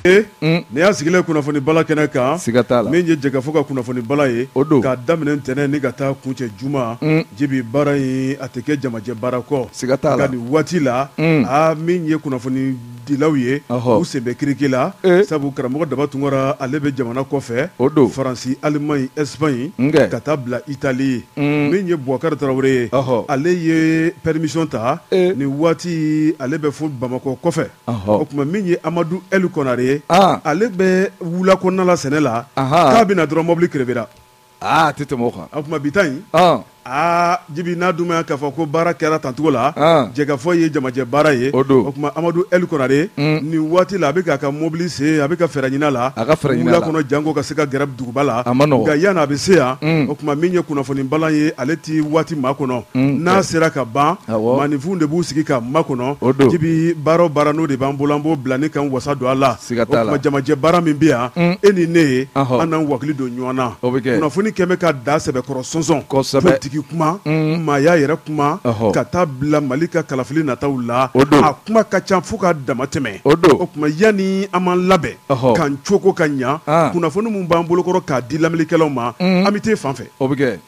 ne y'a sigilen kunnafoni bala kɛnɛ kan min ye Jɛgɛfɔ ka kunnafoni bala ye k'a daminɛ ntɛnɛn ni ka taa kuncɛ juma jibi baara in a tɛ kɛ jamajɛ baara kɔ nka nin waati la min ye kunnafoni dilaw ye u sen bɛ kiriki la sabu karamɔgɔ Daba Tunkara ale bɛ jamana kɔfɛ Faransi Alimaɲi Espagne ka taa bila Itali min ye Boubacar Traoré ye ale ye permission ta nin waati ale bɛ fo Bamakɔ kɔfɛ o tuma min ye Amadu El Konare ye ale bɛ wula kɔnɔna la sɛnɛ la k'a bɛna dɔrɔn mobili crevéra a tɛ tɛmɛ o kan o tuma bi ta in jibi n'a dun ma k'a fɔ ko baara kɛra tancogo la Jɛgɛfɔ ye jamajɛ baara ye o tuma Amadu El Konare nin waati la a bɛ k'a ka mobili sen a bɛ ka fɛɛrɛ ɲini a la wula kɔnɔ janko ka se ka gɛrɛ duguba la nka yanni a bɛ se yan o tuma min ye kunnafoni balan ye ale ti waati maa kɔnɔ n'a sera ka ban maaninfinw de b'u sigi ka makɔnɔ jibi baara o baara n'o de b'an bolo an b'o bila ne kan wasa don a la o tuma jamajɛ baara min bɛ yan e ni ne ye an n'an wakili don ɲɔgɔn na kunnafoni kɛmɛ ka da sɛbɛkɔrɔ sɔnsɔn kuma maaya yɛrɛ kuma ka taa bila Mali ka kalafili nataw la a kuma ka ca fo ka dama tɛmɛ o tuma yanni an m'an labɛn k'an cogo ka ɲa kunnafoni min b'an bolokɔrɔ k'a di lamɛnnikɛlaw ma an bɛ t'e fan fɛ o bɛ kɛ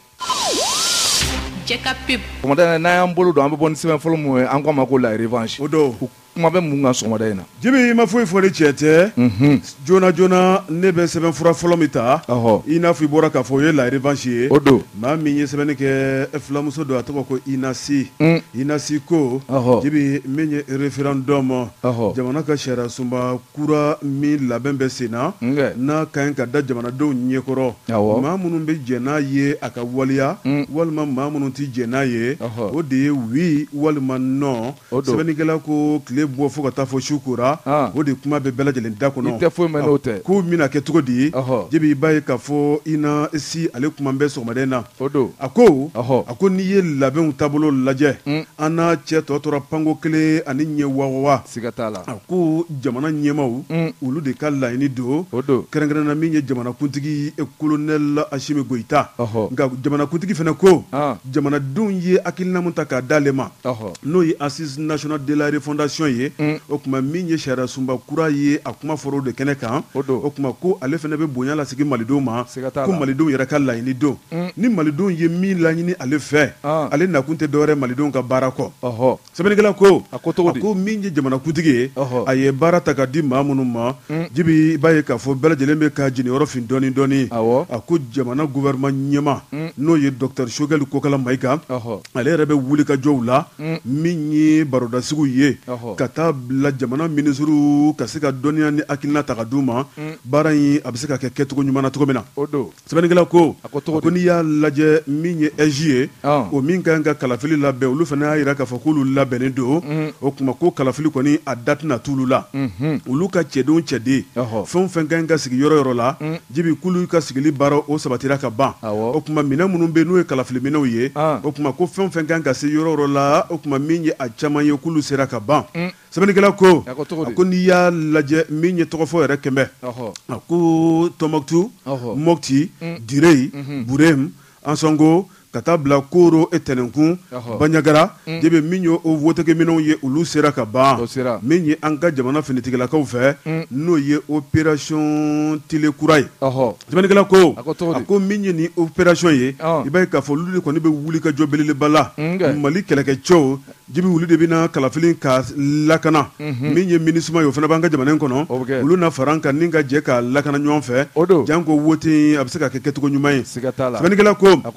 n'a y'an bolo don an bɛ bɔ ni sɛbɛn fɔlɔ mun ye an k'a ma ko la revanche o don kuma bɛ mun kan sɔgɔmada in na jibi ma foyi fɔ ni cɛ tɛ joona joona ne bɛ sɛbɛn fura fɔlɔ min ta i n'a fɔ i bɔra k'a fɔ o ye la revanche ye o don maa min ye sɛbɛnni kɛ filamuso don a tɔgɔ ko Inasi ko jibi min ye référendum jamana ka sariya sunba kura min labɛn bɛ sen na n'a ka ɲi ka da jamanadenw ɲɛkɔrɔ maa minnu bɛ jɛn n'a ye a ka waleya walima maa minnu tɛ jɛn n'a ye o de ye oui walima non sɛbɛnnikɛla ko tile bɔ fo ka taa fɔ su kora o de kuma bɛ bɛɛ lajɛlen da kɔnɔ k'u bɛna kɛ cogo di jibi i b'a ye k'a fɔ Inasi ale kuma bɛ sɔgɔmada in na a ko n'i ye labɛnw taabolo lajɛ an n'a cɛ tɔ tora panko kelen ani ɲɛ wawa a ko jamana ɲɛmaw olu de ka laɲini don kɛrɛnkɛrɛnna min ye jamanakuntigi colonel Asimi Goyita nka jamanakuntigi fana ko jamanadenw ye hakilina min ta k'a d'ale ma n'o ye Assise nationale de la refondation ye o tuma min ye sariya sunba kura ye a kuma fɔra de kɛnɛ kan o tuma ko ale fana bɛ bonya lasigi malidenw ma ko malidenw yɛrɛ ka laɲini don ni malidenw ye min laɲini ale fɛ ale nakun tɛ dɔwɛrɛ malidenw ka baara kɔ sɛbɛnnikɛla ko a ko min ye jamanakuntigi ye a ye baara ta ka di maa minnu ma jibi i b'a ye k'a fɔ bɛɛ lajɛlen bɛ ka jiniyɔrɔfin dɔɔni dɔɔni a ko jamana gouvernement ɲɛma n'o ye Dr Shogɛli Kokala Mayiga ale yɛrɛ bɛ wuli ka jɔw la min ye barodasigiw ye ka taa bila jamana minisiriw ka se ka dɔnniya ni hakilina ta ka d'u ma baara in a bɛ se ka kɛ kɛcogo ɲuman na cogo min na sɛbɛnnikɛla ko n'i y'a lajɛ min ye EJ ye o min ka ɲi ka kalafili labɛn olu fana y'a jira k'a fɔ k'olu labɛnnen don o tuma ko kalafili kɔni a da tɛna t'olu la olu ka cɛdenw cɛden fɛn o fɛn ka ɲi ka sigi yɔrɔ yɔrɔ la jibi k'olu ka sigili baara o sabatira ka ban o tuma minɛn minnu bɛ n'o ye kalafili minɛnw ye o tuma ko fɛn o fɛn ka ɲi ka se yɔrɔ yɔrɔ la o tuma min ye a caman ye k'olu sera ka ban sɛbɛnnikɛla ko a ko n'i y'a lajɛ min ye tɔgɔfɔ yɛrɛ kɛmɛ a ko Tɔnbɔkutu Mopti Direyi Burem Ansongo ka taa bila Koro et Tɛnɛnkun Banɲagara jibi min ye o votekɛminɛnw ye olu sera ka ban min ye an ka jamana finitigilakaw fɛ n'o ye opération Tile kura ye sɛbɛnnikɛla ko a ko min ye nin opération ye i b'a ye k'a fɔ olu de kɔni bɛ wuli ka jɔ belebeleba la Mali kɛlɛkɛcɛw jibi olu de bɛna kalafili ka lakana min ye MINUSMA ye o fana b'an ka jamana in kɔnɔ olu na fara an kan ni ka jɛ ka lakana ɲɔgɔn fɛ janko vote a bɛ se ka kɛ kɛcogo ɲuman ye sɛbɛnnikɛla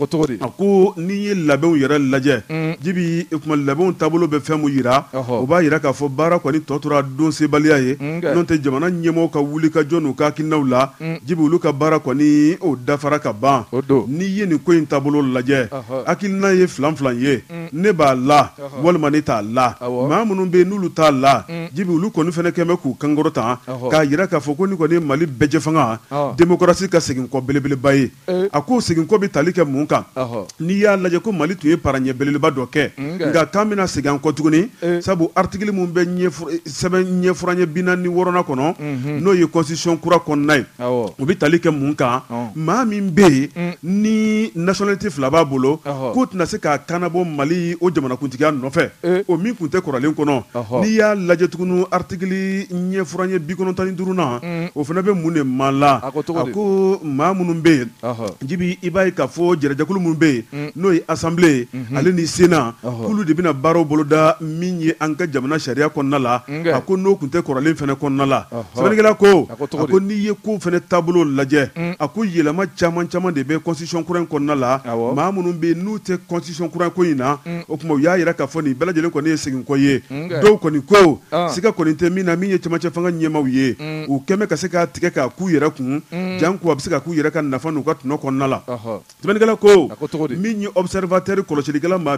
ko ko n'i ye labɛnw yɛrɛ lajɛ jibi kuma labɛnw taabolo bɛ fɛn min yira o b'a yira k'a fɔ baara kɔni tɔ tora don sebaliya ye n'o tɛ jamana ɲɛmɔgɔw ka wuli ka jɔ n'u ka hakilinaw la jibi olu ka baara kɔni o dafara ka ban n'i ye nin ko in taabolo lajɛ hakilina ye filan ye ne b'a la walima ne t'a la maa minnu bɛ yen n'olu t'a la jibi olu kɔni fana kɛn bɛ k'u kankɔrɔ tan k'a yira k'a fɔ ko ni kɔni Mali bɛɛ jɛ fanga démocratie ka segin kɔ belebeleba ye a ko segin kɔ bɛ tali kɛ mun kan n'i y'a lajɛ ko Mali tun ye paraɲɛ belebeleba dɔ kɛ nka k'an bɛna segin an kɔ tuguni sabu article mun bɛ sɛbɛn ɲɛfuranɲɛ 46nan kɔnɔ n'o ye constitution kura kɔnɔna ye o bɛ tali kɛ mun kan maa min bɛ yen ni nationalité fila b'a bolo k'o tɛna se k'a kanabɔ Mali o jamanakuntigiya nɔfɛ o min tun tɛ kɔrɔlen kɔnɔ n'i y'a lajɛ tuguni article ɲɛfuranɲɛ 95nan o fana bɛ mun de maa la a ko maa minnu bɛ yen jibi i b'a ye k'a fɔ jɛrɛjɛkulu minnu bɛ yen n'o ye assemblée ale ni Sénat k'olu de bɛna baaraw boloda min ye an ka jamana sariya kɔnɔna la a ko n'o tun tɛ kɔrɔlen fana kɔnɔna la sɛbɛnnikɛla ko a ko n'i ye ko fana taabolo lajɛ a ko yɛlɛma caman de bɛ constitution kura in kɔnɔna la maa minnu bɛ yen n'u tɛ constitution kura ko in na o tuma u y'a jira k'a fɔ nin bɛɛ lajɛlen kɔni ye seginkɔ ye dɔw kɔni ko siga kɔni tɛ min na min ye cɛmancɛ fanga ɲɛmaaw ye u kɛmɛ ka se k'a tigɛ k'a k'u yɛrɛ kun jan ko a bɛ se ka k'u yɛrɛ ka nafa n'u ka tɔnɔ kɔnɔna la sɛbɛnnikɛla ko min ye observateur kɔlɔsilikɛla maa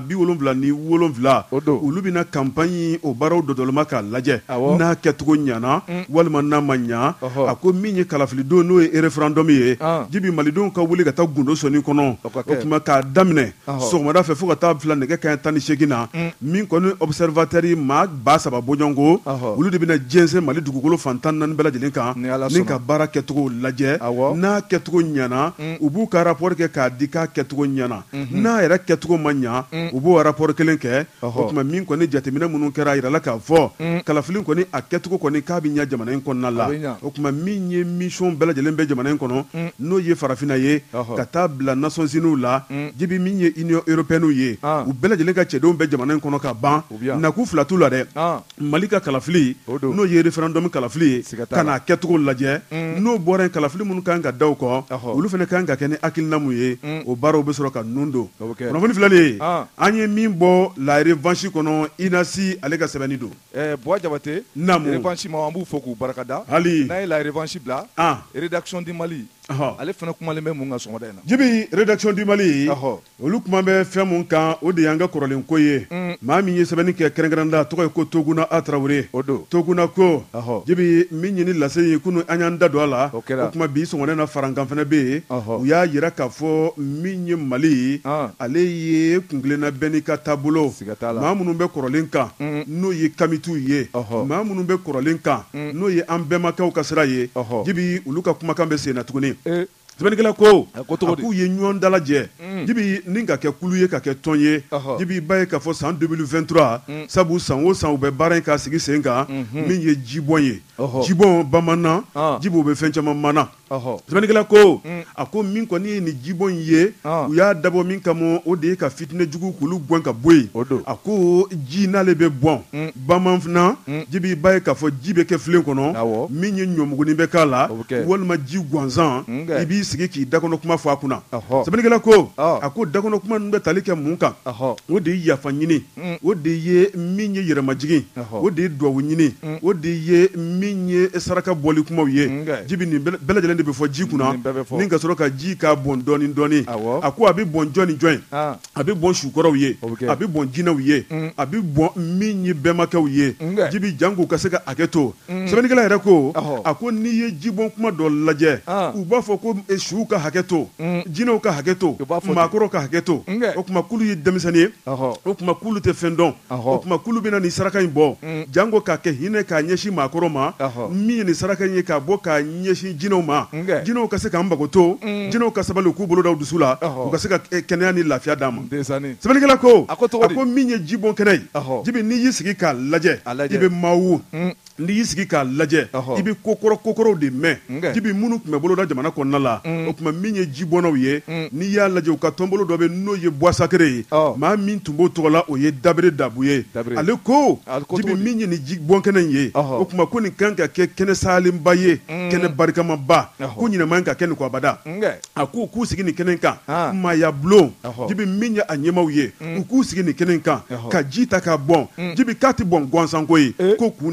77 olu bɛna campagne o baaraw dɔdɔlama k'a lajɛ n'a kɛcogo ɲana walima n'a ma ɲa a ko min ye kalafilidenw n'o ye référendum ye jibi malidenw ka wuli ka taa gundo sɔnni kɔnɔ o tuma k'a daminɛ sɔgɔmada fɛ fo ka taa bila nɛgɛ kanɲɛ 18 na min kɔni observateur yi maa 3,000 bɔɲɔngo olu de bɛna jɛnsɛn Mali dugukolo fan 14 bɛɛ lajɛlen kan ni ka baara kɛcogo lajɛ n'a kɛcogo ɲana u b'u ka rapport kɛ k'a di k'a kɛcogo ɲana n'a yɛrɛ kɛcogo ma ɲa u b'o rapport kelen kɛ o tuma min kɔni jateminɛ minnu kɛra yirala k'a fɔ kalafili kɔni a kɛcogo kɔni k'a bɛ ɲa jamana in kɔnɔna la o tuma min ye mission bɛɛ lajɛlen bɛ jamana in kɔnɔ n'o ye farafinna ye ka taa bila Nations Unies la jibi min ye Union Européenne ye u bɛɛ lajɛlen ka cɛdenw bɛ jamana in kɔnɔ ka ban nakun fila t'u la dɛ Mali ka kalafili n'o ye référendum kalafili ye ka n'a kɛcogo lajɛ n'o bɔra yen kalafili minnu kan ka da o kɔ olu fana kan ka kɛ ni hakilina mun ye o baaraw bɛ sɔrɔ ka nun don kunnafoni filalen an ye min bɔ la revanche kɔnɔ INASI ale ka sɛbɛnni don Bois Jabate revanche ma an b'u fɔ k'u barikada hali n'a ye la revanche bila rédaction du Mali ale fana kumalen bɛ mun ka sɔgɔmada in na jibi rédaction du Mali olu kuma bɛ fɛn mun kan o de y'an ka kɔrɔlen ko ye maa min ye sɛbɛnni kɛ kɛrɛnkɛrɛnnenya tɔgɔ ye ko Toguna A Traoré Toguna ko jibi min ɲini lase ye kunu an y'an da don a la o kuma bi sɔgɔmada na farankan fana bɛ yen u y'a jira k'a fɔ min ye Mali ale ye kunkilenna bɛɛ n'i ka taabolo maa minnu bɛ kɔrɔlen kan n'o ye Kamitu ye maa minnu bɛ kɔrɔlen kan n'o ye an bɛnbakɛw ka sira ye jibi olu ka kumakan bɛ sen na tuguni sɛbɛnnikɛla ko a k'u ye ɲɔgɔn dalajɛ jibi ni ka kɛ kulu ye ka kɛ tɔn ye jibi ba ye k'a fɔ san 2023 sabu san o san u bɛ baara in k'a sigi sen kan min ye jibɔn ye jibɔn bamanan jibi u bɛ fɛn caman mana sɛbɛnnikɛla ko a ko min kɔni ye nin jibɔn in ye u y'a dabɔ min kama o de ye ka fitinɛ jugu k'olu gɛn ka bɔ yen a ko ji n'ale bɛ bɔn bamanan jibi ba ye k'a fɔ ji bɛ kɛ filen kɔnɔ min ye ɲɔmugunin bɛ k'a la walima ji gansan i b'i sigi k'i dakɔnɔ kuma fɔ a kunna sɛbɛnnikɛla ko a ko dakɔnɔ kuma ninnu bɛ tali kɛ mun kan o de ye yafa ɲini o de ye min ye yɛrɛmajigin o de ye duwawu ɲini o de ye min ye saraka bɔli kumaw ye jibi nin bɛɛ lajɛlen de bɛ fɔ ji kunna ni ka sɔrɔ ka ji k'a bɔn dɔɔni dɔɔni a ko a bɛ bɔn jɔn ni jɔn a bɛ bɔn sukɔrɔw ye a bɛ bɔn jinɛw ye a bɛ bɔn min ye bɛnbakɛw ye jibi janko ka se ka hakɛ to sɛbɛnnikɛla yɛrɛ ko a ko n'i ye jibɔn kuma dɔ lajɛ u b'a fɔ ko suw ka hakɛ to jinɛw ka hakɛ to maakɔrɔw ka hakɛ to o tuma kulu ye denmisɛnnin ye o tuma kulu tɛ fɛn dɔn o tuma kulu bɛna nin saraka in bɔ janko k'a kɛ hinɛ k'a ɲɛsin maakɔrɔ ma min ye nin saraka in ye k'a bɔ k'a ɲɛsin jinɛw ma jinɛw ka se k'an mago to jinɛw ka sabali u k'u bolo da u dusu la u ka se ka kɛnɛya ni lafiya d'a ma sɛbɛnnikɛla ko a ko min ye jibɔn kɛnɛ ye jibi n'i y'i sigi k'a lajɛ i bɛ maawu n'i y'i sigi k'a lajɛ i bɛ kokɔrɔw de mɛn jibi minnu tun bɛ boloda jamana kɔnɔna la o tuma min ye jibɔnnaw ye n'i y'a lajɛ u ka tɔnbolo dɔ bɛ n'o ye Bois Sacré ye maa min tun b'o tɔgɔ la o ye Dabere Dabu ye ale ko jibi min ye nin jibɔn kɛnɛ in ye o tuma ko nin kan ka kɛ kɛnɛ salenba ye kɛnɛ barikamaba ko ɲinɛma ka kɛ nin kɔ abada a ko k'u sigi nin kɛnɛ kan maaya bulon jibi min ye a ɲɛmaw ye u k'u sigi nin kɛnɛ kan ka ji ta k'a bɔn jibi k'a tɛ bɔn gansan ko ye ko kun de b'a la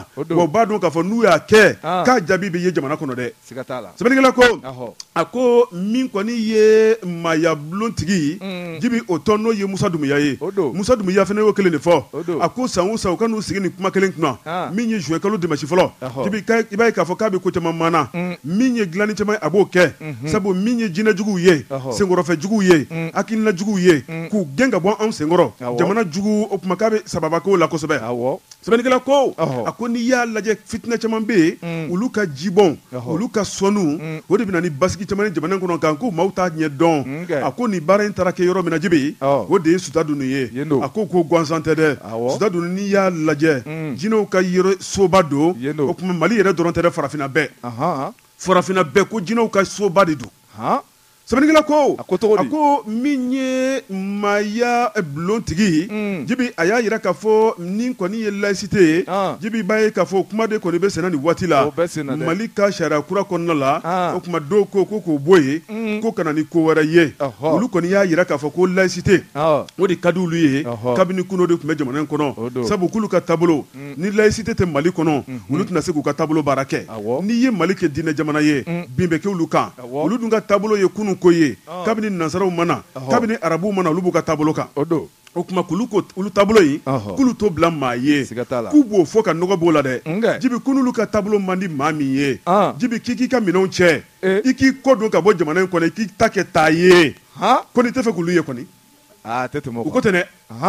la wa b'a dɔn k'a fɔ n'u y'a kɛ k'a jaabi bɛ ye jamana kɔnɔ dɛ sɛbɛnnikɛla ko a ko min kɔni ye maayabulontigi jibi o tɔn n'o ye Musa Dumuya ye Musa Dumuya fana y'o kelen de fɔ a ko san o san u ka n'u sigi ni kuma kelen kunna min ye juin kalo dimanche fɔlɔ jibi i b'a ye k'a fɔ k'a bɛ ko caman maana min ye dilanni caman a b'o kɛ sabu min ye jinɛjuguw ye senkɔrɔfɛjuguw ye hakilinajuguw ye k'u gɛn ka bɔ anw senkɔrɔ jamana jugu o tuma k'a bɛ sababa k'o la kosɛbɛ sɛbɛnnikɛla ko a ko n'i y'a lajɛ fitinɛ caman bɛ yen olu ka jibɔn olu ka sɔnniw o de bɛ na ni basigi caman ye jamana kɔnɔ kan ko maaw t'a ɲɛ dɔn a ko nin baara in taara kɛ yɔrɔ min na jibi o de ye Suta Dunu ye a ko gansan tɛ dɛ Suta Dunu n'i y'a lajɛ jinɛw ka yɔrɔ soba don o tuma Mali yɛrɛ dɔrɔn tɛ dɛ farafinna bɛɛ ko jinɛw ka soba de don sɛbɛnnikɛla ko a ko min ye maaya bulontigi jibi a y'a yira k'a fɔ ni kɔni ye laïcité ye jibi b'a ye k'a fɔ kuma de kɔni bɛ senna nin waati la Mali ka sariya kura kɔnɔna la o tuma dɔw ko k'o bɔ yen ko kana ni ko wɛrɛ ye olu kɔni y'a yira k'a fɔ ko laïcité o de ka di olu ye kabini kunun de tun bɛ jamana in kɔnɔ sabu k'olu ka taabolo ni laïcité tɛ Mali kɔnɔ olu tɛna se k'u ka taabolo baara kɛ n'i ye Mali kɛ diinɛ jamana ye bin bɛ kɛ olu kan olu dun ka taabolo ye kunun ko ye kabini nansaraw mana kabini arabuw mana olu b'u ka taabolo kan o tuma k'olu taabolo in k'olu to bila maa ye k'u b'o fɔ ka nɔgɔ b'o la dɛ jibi k'olu ka taabolo man di maa min ye jibi k'i ka minɛnw cɛ i k'i kɔ don ka bɔ jamana in kɔnɔ i k'i ta kɛ taa ye ko n'i tɛ fɛ k'olu ye kɔni u ko tɛ dɛ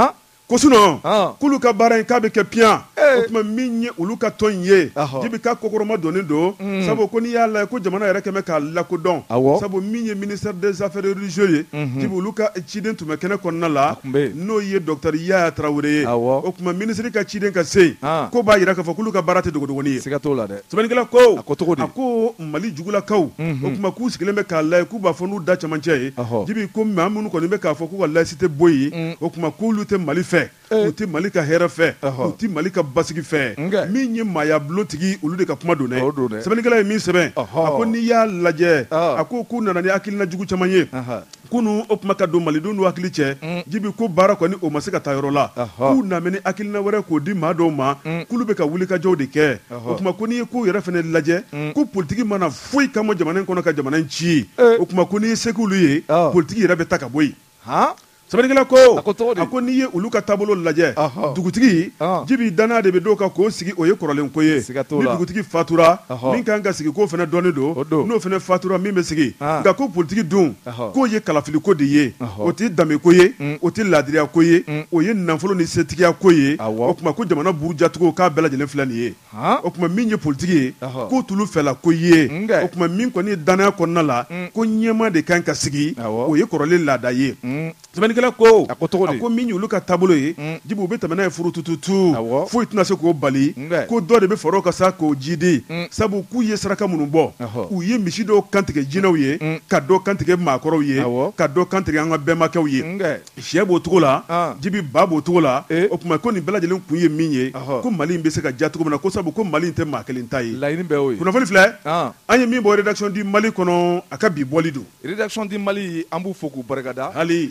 ko sinon k'olu ka baara in k'a bɛ kɛ piyan o tuma min ye olu ka tɔn in ye jibi ka kokɔrɔma donnen don sabu ko n'i y'a lajɛ ko jamana yɛrɛ kɛmɛ k'a lakodɔn sabu min ye ministère des affaires religieuses ye jibi olu ka ciden tun bɛ kɛnɛ kɔnɔna la n'o ye docteur Yaya Traoré ye o tuma ministre ka ciden ka se yen ko b'a yira k'a fɔ k'olu ka baara tɛ dogodogoni ye sɛbɛnnikɛla ko a ko Mali jugulakaw o tuma k'u sigilen bɛ k'a lajɛ k'u b'a fɔ n'u da camancɛ ye jibi ko maa minnu kɔni bɛ k'a fɔ k'u ka laïcité bɔ yen o tuma k'olu tɛ Mali fɛ u tɛ Mali ka hɛrɛ fɛ u tɛ Mali ka basigi fɛ min ye maayabulontigi olu de ka kuma don dɛ sɛbɛnnikɛla ye min sɛbɛn a ko n'i y'a lajɛ a ko k'u nana ni hakilina jugu caman ye kunu o tuma ka don malidenw n'u hakili cɛ jibi ko baara kɔni o ma se ka taa yɔrɔ la k'u nana ni hakilina wɛrɛ k'o di maa dɔw ma k'olu bɛ ka wulikajɔw de kɛ o tuma ko n'i ye k'u yɛrɛ fana lajɛ ko politiki mana foyi kama jamana in kɔnɔ ka jamana in ci o tuma ko n'i ye se k'olu ye politiki yɛrɛ bɛ ta ka bɔ yen sɛbɛnnikɛla ko a ko n'i ye olu ka taabolo lajɛ dugutigi jibi danaya de bɛ dɔw kan k'o sigi o ye kɔrɔlen ko ye ni dugutigi fatura min kan ka sigi k'o fana dɔnnen don n'o fana fatura min bɛ sigi nka ko politiki dun k'o ye kalafili ko de ye o tɛ danbe ko ye o tɛ laadiriya ko ye o ye nafolo ni setigiya ko ye o tuma ko jamana burujatigiw k'a bɛɛ lajɛlen filɛ nin ye o tuma min ye politiki ye k'o tulu fɛla ko ye o tuma min kɔni ye danaya kɔnɔna la ko ɲɛma de kan ka sigi o ye kɔrɔlen laada ye sɛbɛnnikɛla ko a ko min y'olu ka taabolo ye jibi u bɛ tɛmɛ n'a ye furutututu foyi tɛna se k'o bali ko dɔ de bɛ fara o kan sa k'o jidi sabu k'u ye saraka minnu bɔ u ye misi dɔw kantigɛ jinɛw ye ka dɔ kantigɛ maakɔrɔw ye ka dɔ kantigɛ an ka bɛnbakɛw ye sɛ b'o cogo la jibi ba b'o cogo la o tuma ko nin bɛɛ lajɛlen kun ye min ye ko Mali in bɛ se ka diya cogo min na ko sabu ko Mali in tɛ maa kelen ta ye kunnafoni filɛ an ye min bɔ rédaction di Mali kɔnɔ a ka bi bɔli don rédaction di Mali an b'u fo k'u barikada hali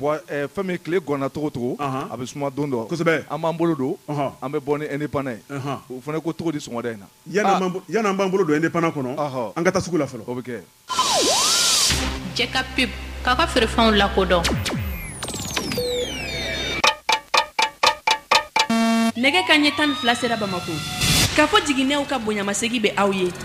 fɛn min tile gɔnna cogo cogo a bɛ suma don dɔ kosɛbɛ an b'an bolo don an bɛ bɔ ni indépendant ye o fana ko cogo di sɔgɔmada in na yan'an b'an bolo don indépendant kɔnɔ an ka taa sugu la fɔlɔ o bɛ kɛ jɛ ka pub k'a ka feerefɛnw lakodɔn nɛgɛ kanɲɛ 12 sera Bamako k'a fɔ jiginɛw ka bonyamasegi bɛ aw ye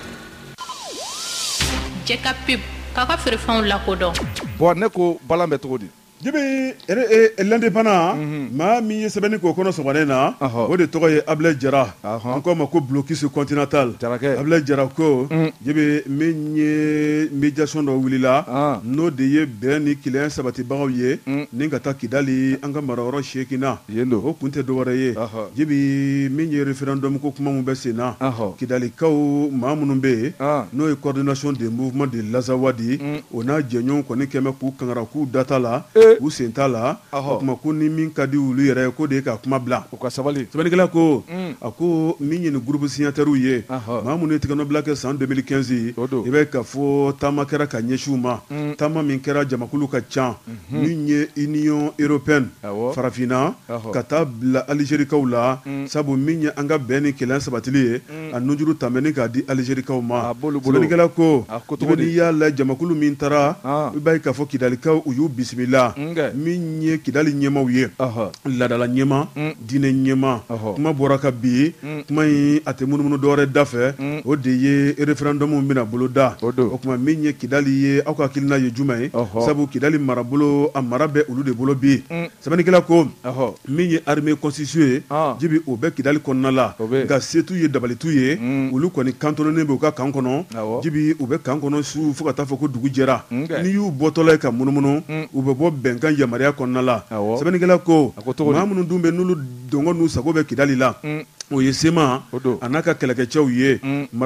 jɛ ka pub k'a ka feerefɛnw lakodɔn bon ne ko balan bɛ cogo di jibi l'indépendant maa min ye sɛbɛnni k'o kɔnɔ sɔgɔmada in na o de tɔgɔ ye Abilaye Jara an k'a ma ko blocus continental Abilaye Jara ko jibi min ye médiation dɔ wulila n'o de ye bɛn ni kɛlɛya sabatibagaw ye ni ka taa Kidali an ka marayɔrɔ seegina o kun tɛ dɔwɛrɛ ye jibi min ye référendum ko kuma min bɛ sen na Kidalikaw maa minnu bɛ yen n'o ye coordination des mouvements de l'Azawadi o n'a jɛɲɔgɔnw kɔni kɛmɛ k'u kangara k'u data la u sen t'a la o tuma ko ni min ka di olu yɛrɛ ko de ye ka kuma bila u ka sabali sɛbɛnnikɛla ko a ko min ye nin groupe signataires ye maa minnu ye tigɛnɔbila kɛ san 2015 i bɛ ka fɔ taama kɛra ka ɲɛsin u ma taama min kɛra jamakulu ka ca min ye Union européenne farafinna ka taa bila Algérikaw la sabu min ye an ka bɛn ni kɛlɛ sabatili ye a nujuru tɛmɛni k'a di Algérikaw ma sɛbɛnnikɛla ko n'i y'a la jamakulu min taara i b'a ye k'a fɔ Kidalikaw u y'u bisimila min ye Kidali ɲɛmaw ye ladala ɲɛma diinɛ ɲɛma kuma bɔra ka bi kuma in a tɛ munumunu dɔwɛrɛ da fɛ o de ye référendum bɛna boloda o kuma min ye Kidali ye aw ka hakilina ye jumɛn ye sabu Kidali marabolo a mara bɛ olu de bolo bi sɛbɛnnikɛla ko min ye armée constituée ye jibi o bɛ Kidali kɔnɔna la nka se t'u ye dabali t'u ye olu kɔni kantonnen bɛ u ka kan kɔnɔ jibi u bɛ kan kɔnɔ su fo ka taa fɔ ko dugu jɛra n'i y'u bɔtɔla ye ka munumunu u bɛ bɔ bɛnkan yamaruya kɔnɔna la sɛbɛnnikɛla ko maa minnu dun bɛ n'olu dɔngɔ n'u sago bɛ Kidali la o ye Sema a n'a ka kɛlɛkɛcɛw ye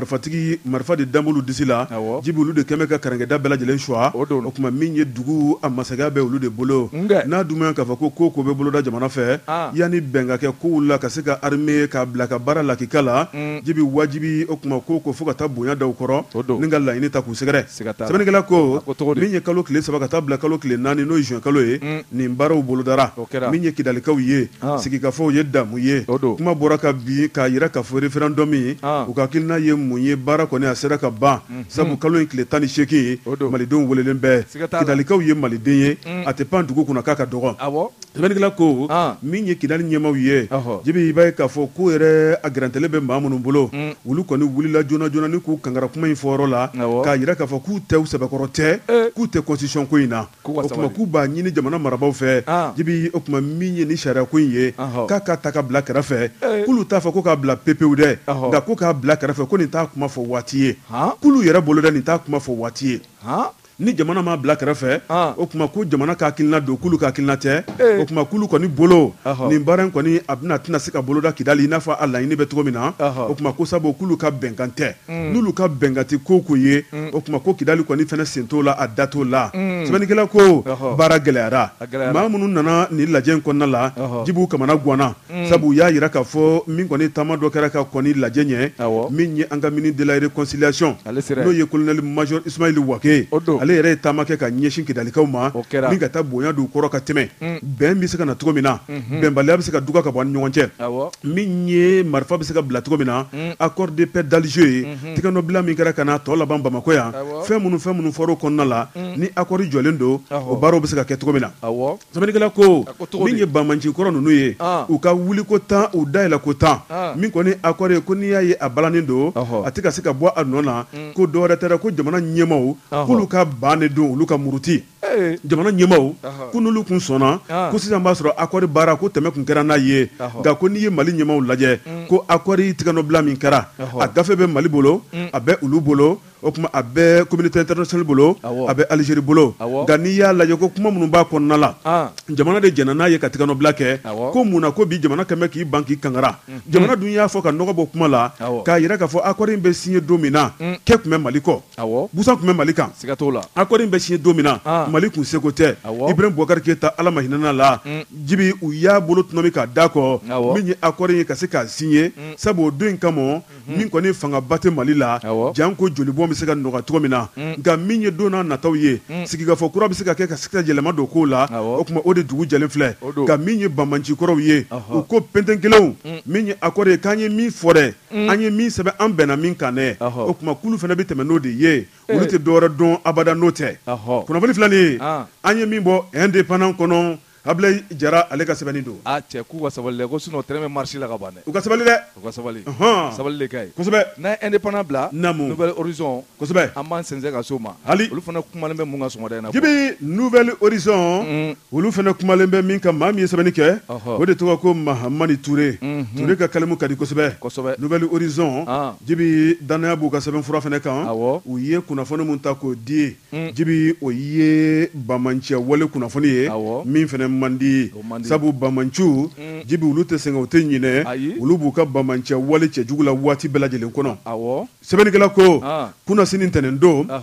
marifa de danbulu disi la jibi olu de kɛn bɛ ka karankɛda bɛɛ lajɛlen suwa o tuma min ye dugu a masakɛya bɛ olu de bolo n'a dun ma k'a fɔ ko ko bɛ boloda jamana fɛ yanni bɛn ka kɛ kow la ka se ka armée k'a bila ka baara lakika la jibi wajibi o tuma ko fo ka taa bonya da u kɔrɔ ni ka laɲini ta k'u sɛgɛrɛ sɛbɛnnikɛla ko min ye kalo tile 3 ka taa bila kalo tile 4 n'o ye juin kalo ye nin baaraw bolodara min ye Kidalikaw ye sigikafɔw ye damu ye kuma bɔra ka bi k'a yira k'a fɔ référendum u ka hakilina ye mun ye baara kɔni a sera ka ban sabu kalo in tile 18 malidenw welelen bɛɛ Kidalikaw ye maliden ye a tɛ pan dugu kunna k'a ka dɔgɔ sɛbɛnnikɛla ko min ye Kidali ɲɛmaw ye jibi i b'a ye k'a fɔ ko yɛrɛ a gɛrɛntɛlen bɛ maa minnu bolo olu kɔni wulila joona joona ni k'u kangara kuma in fɔyɔrɔ la k'a yira k'a fɔ k'u tɛ u sɛbɛkɔrɔ tɛ k'u tɛ constitution ko in na o tuma k'u b'a ɲini jamana marabaw fɛ jibi o tuma min ye ni sariya ko in ye k'a ka ta ka bila kɛrɛfɛ k'olu t'a fɔ ko k'a bila pepewu dɛ nka ko k'a bila kɛrɛfɛ ko nin t'a kuma fɔ waati ye k'olu yɛrɛ bolo dɛ nin t'a kuma fɔ waati ye ni jamana m'a bila kɛrɛfɛ o tuma ko jamana ka hakilina don k'ulu ka hakilina tɛ o tuma k'ulu kɔni bolo nin baara in kɔni a tɛna se ka boloda Kidali i n'a fɔ a laɲini bɛ cogo min na o tuma ko sabu k'ulu ka bɛnkan tɛ n'ulu ka bɛnkan tɛ ko ye o tuma ko Kidali kɔni fɛnɛ sen t'o la a da t'o la sɛbɛnnikɛla ko baara gɛlɛyara maa minnu nana nin lajɛ in kɔnɔna la jibu kamana guwanna sabu u y'a yira k'a fɔ min kɔni taama dɔ kɛra ka kɔni lajɛ ɲɛ min ye an ka ministre de la réconciliation n'o ye colonel major Ismail Wake ale yɛrɛ ye taama kɛ ka ɲɛsin Kidalikaw ma min ka taa bonya d'u kɔrɔ ka tɛmɛ bɛn bɛ se ka na cogo min na bɛnbaliya bɛ se ka duga ka bɔ an ni ɲɔgɔn cɛ min ye marifa bɛ se ka bila cogo min na accord de paix d'Alger ye tigɛnɔbila min kɛra ka na tɔ laban Bamako yan fɛn minnu fɔra o kɔnɔna la ni accord jɔlen don o baaraw bɛ se ka kɛ cogo min na sɛbɛnnikɛla ko min ye Bamanci kɔrɔ ninnu ye u ka wuli ko 10 u dayɛlɛ ko 10 min kɔni accord ye ko n'i y'a ye a balannen don a tɛ ka se ka bɔ a nɔ na ko dɔwɛrɛ tɛ ko jamana ɲɛmaw k'olu ka ban de don olu ka muruti jamana ɲɛmaw ko n'olu kun sɔnna ko sisan b'a sɔrɔ accord baara ko tɛmɛ kun kɛra n'a ye nka ko n'i ye Mali ɲɛmaw lajɛ ko accord tigɛnɔbila min kɛra a gafe bɛ Mali bolo a bɛ olu bolo o kuma a bɛ communauté internationale bolo a bɛ Algérie bolo nka n'i y'a lajɛ ko kuma minnu b'a kɔnɔna la jamana de jɛnna n'a ye ka tigɛnɔbila kɛ ko mun na ko bi jamana kɛmɛ k'i ban k'i kangara jamana dun y'a fɔ ka nɔgɔ bɔ kuma la k'a yira k'a fɔ accord in bɛ signé don min na kɛ tun bɛ Mali kɔ busan tun bɛ Mali kan accord in bɛ signé don min na Mali kun seko tɛ Ibrahim Boubacar Keïta Ala ma hinɛ la jibi u y'a bolo tunun ka da kɔ min ye accord ye ka se k'a signé sabu o don in kama min kɔni fangaba tɛ Mali la jan ko jolibɔn bɛ se ka nɔgɔya cogo min na nka min ye don n'a nataw ye sigikafɔ kura bɛ se ka kɛ ka se ka yɛlɛma don kow la o tuma o de dugu jɛlen filɛ nka min ye Bamanci kɔrɔw ye u ko pɛntɛn kelenw min ye accord ye k'an ye min fɔ dɛ an ye min sɛbɛn an bɛnna min kan dɛ o tuma k'ulu fana bɛ tɛmɛ n'o de ye olu tɛ dɔwɛrɛ dɔn abada n'o tɛ kunnafoni filɛ nin ye an ye min bɔ indépendant kɔnɔ Ablaye Jara ale ka sɛbɛnni don cɛ k'u ka sabali dɛ ko sinon terrain bɛ marché la ka ban dɛ u ka sabali dɛ u ka sabali sabali de ka ɲi kosɛbɛ n'a ye indépendant bila Nouvelle Horizon kosɛbɛ an b'an sɛnsɛn ka s'o ma hali olu fana kumalen bɛ mun ka sɔgɔmada in na jibi Nouvelle Horizon olu fana kumalen bɛ min kan maa min ye sɛbɛnni kɛ o de tɔgɔ ko Mahamani Touré Touré ka kalimu ka di kosɛbɛ Nouvelle Horizon jibi danaya b'u ka sɛbɛnfura fana kan u ye kunnafoni mun ta k'o di jibi o ye Bamanci wale kunnafoni ye min fana mandi sabu Bamanciw jibi olu tɛ sɛgɛn u tɛ ɲinɛ olu b'u ka Bamanci wale cɛjugu la waati bɛɛ lajɛlen kɔnɔ sɛbɛnnikɛla ko kunasini ntɛnɛn don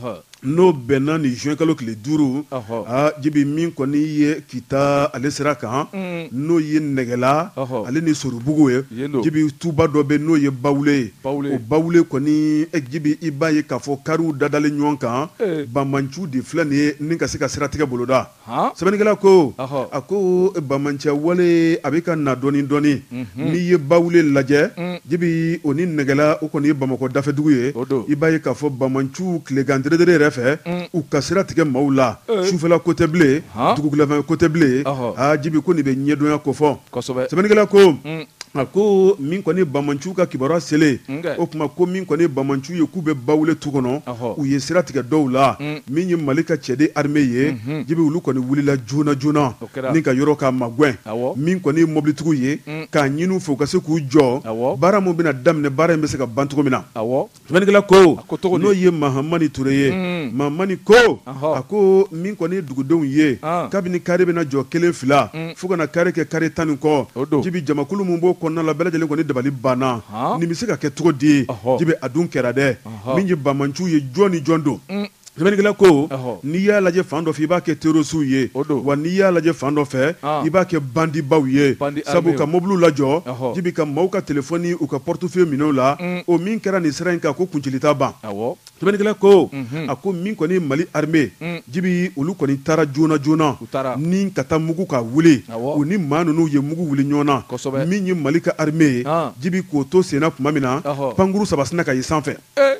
n'o bɛnna ni juin kalo tile 5 jibi min kɔni ye kita ale sera kan n'o ye nɛgɛla ale ni Sorubugu ye jibi tuba dɔ bɛ n'o ye Bawule ye o Bawule kɔni jibi i b'a ye k'a fɔ kariw dadalen ɲɔgɔn kan Bamancu de filɛ nin ye ni ka se ka siratigɛ boloda sɛbɛnnikɛla ko a ko Bamancɛ wale a bɛ ka na dɔɔni dɔɔni n'i ye Bawule lajɛ jibi o ni nɛgɛla o kɔni ye Bamakɔ dafɛdugu ye i b'a ye k'a fɔ Bamancu tilegan dɛrɛdɛrɛ yɛrɛ fɛ u ka siratigɛ maaw la sufɛla côté bilen dugugulafan côté bilen jibi ko nin bɛ ɲɛdɔnya ko fɔ sɛbɛnnikɛla ko a ko min kɔni Bamancu ka kibaruya selen o tuma ko min kɔni Bamancu ye k'u bɛ Bawule tu kɔnɔ u ye siratigɛ dɔw la min ye Mali ka cɛden armée ye jibi olu kɔni wulila joona joona ni ka yɔrɔ ka magwɛn min kɔni ye mobilitigiw ye k'a ɲini u fɛ u ka se k'u jɔ baara min bɛna daminɛ baara in bɛ se ka ban cogo min na sɛbɛnnikɛla ko n'o ye Mahamani Ture ye Mahamani ko a ko min kɔni ye dugudenw ye kabini kare bɛna jɔ 1 2 fo kana kare kɛ kare 10 kɔ jibi jamakulu min b'o kɔnɔna la bɛɛ lajɛlen kɔni dabali banna nin bɛ se ka kɛ cogo di jibi a dun kɛra dɛ min ye Bamancu ye jɔn ni jɔn don sɛbɛnnikɛla ko n'i y'a lajɛ fan dɔ fɛ i b'a kɛ terrorisiw ye wa n'i y'a lajɛ fan dɔ fɛ i b'a kɛ bandibaw ye sabu ka mobiliw lajɔ jibi ka maaw ka telefɔni u ka portefeuille minɛw la o min kɛra nin sira in kan ko kuncili t'a ban sɛbɛnnikɛla ko a ko min kɔni Mali armée jibi olu kɔni taara joona joona ni ka taa mugu ka wuli u ni maa ninnu ye mugu wuli ɲɔgɔn na min ye Mali ka armée ye jibi k'o to senna tuma min na pankuru 3 sina ka ye sanfɛ